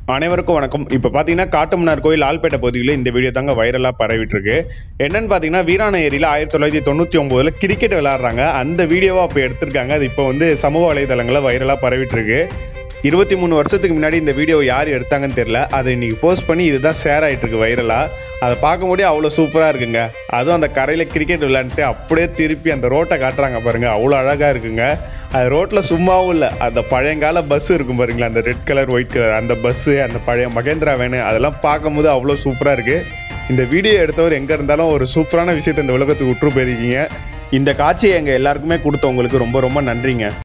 அனைவருக்கும் வணக்கம். இப்போ பார்த்தீங்கன்னா காட்டுமன்னார் கோயில் ஆல்பேட்டை பகுதியில் இந்த வீடியோ தாங்க வைரலாக பரவிட்டு இருக்கு. என்னன்னு பார்த்தீங்கன்னா வீராணம் ஏரியில் 1999 கிரிக்கெட் விளையாடுறாங்க. அந்த வீடியோவை அப்போ எடுத்திருக்காங்க. அது இப்போ வந்து சமூக வலைதளங்களில் வைரலாக பரவிட்டு இருக்கு. 23 வருஷத்துக்கு முன்னாடி இந்த வீடியோ யார் எடுத்தாங்கன்னு தெரியல. அதை இன்னைக்கு போஸ்ட் பண்ணி இதுதான் ஷேர் ஆகிட்டு இருக்கு வைரலாக. அதை பார்க்கும்போதே அவ்வளோ சூப்பராக இருக்குங்க. அதுவும் அந்த கரையில் கிரிக்கெட் விளையாண்டுட்டு அப்படியே திருப்பி அந்த ரோட்டை காட்டுறாங்க பாருங்கள், அவ்வளோ அழகாக இருக்குங்க. அது ரோட்டில் சும்மாவும் இல்லை, அந்த பழையங்கால பஸ் இருக்கும் பாருங்களா, அந்த ரெட் கலர் ஒயிட் கலர் அந்த பஸ்ஸு, அந்த பழைய மகேந்திரா வேனு, அதெல்லாம் பார்க்கும்போது அவ்வளோ சூப்பராக இருக்குது. இந்த வீடியோ எடுத்தவர் எங்கே இருந்தாலும் ஒரு சூப்பரான விஷயத்தை இந்த உலகத்துக்கு விட்டு போயிருக்கீங்க. இந்த காட்சியை எங்கள் எல்லாருக்குமே கொடுத்தவங்களுக்கு ரொம்ப ரொம்ப நன்றிங்க.